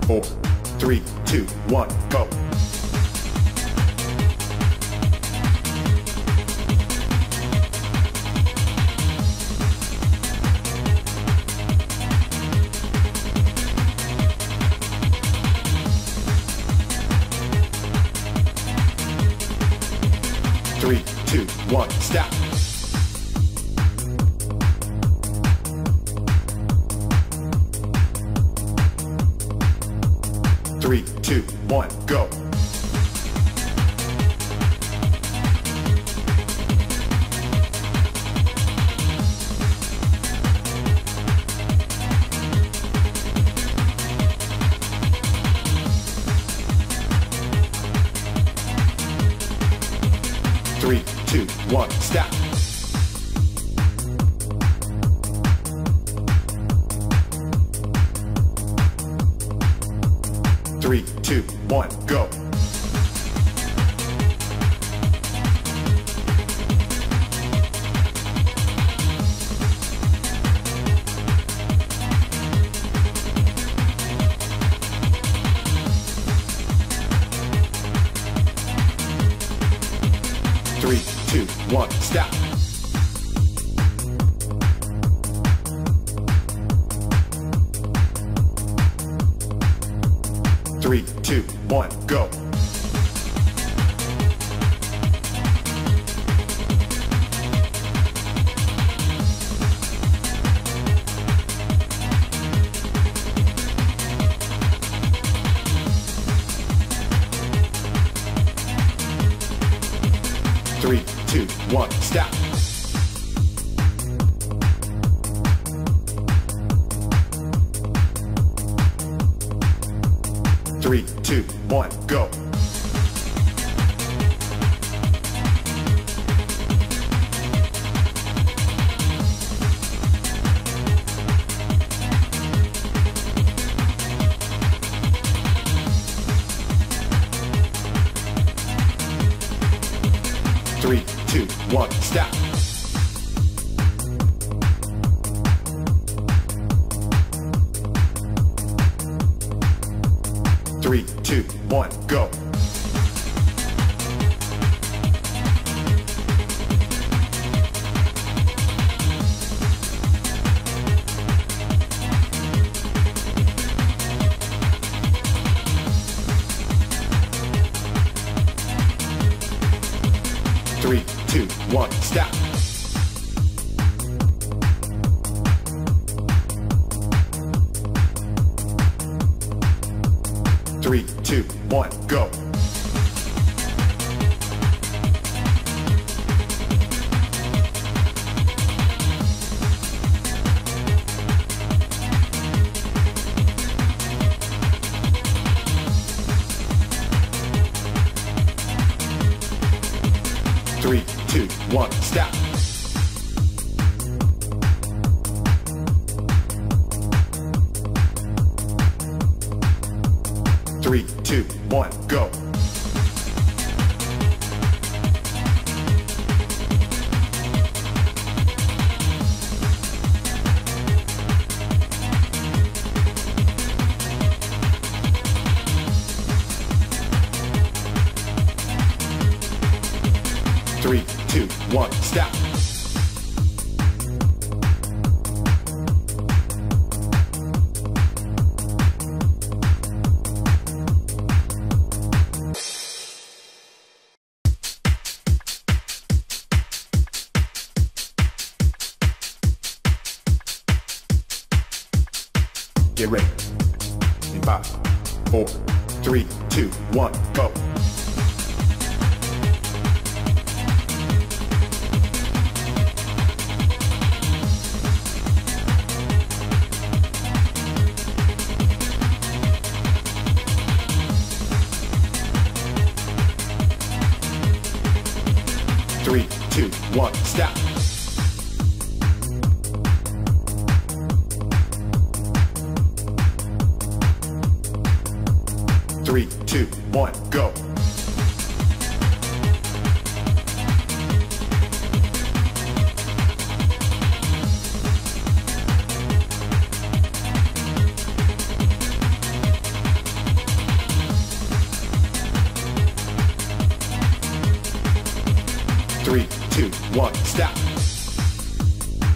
4, 3, 2, 1, go. Three, two, one, stop. 3, 2, 1, go. Three, two, one, stop. 3, 2, 1, go. Three, two, one, stop. 3, 2, 1, go. Three, two, one, stop. 3, 2, 1, go. Three, two, one, stop. 3, 2, 1, go. Three, two, one, stop. 3, 2, 1, go. Three, two, one, stop. 3, 2, 1, go. Three, two, one, stop. 'Get ready. In 5, 4, 3, 2, 1, go. 3, 2, 1, stop. 3, 2, 1, go. 3, 3, 2, 1, stop.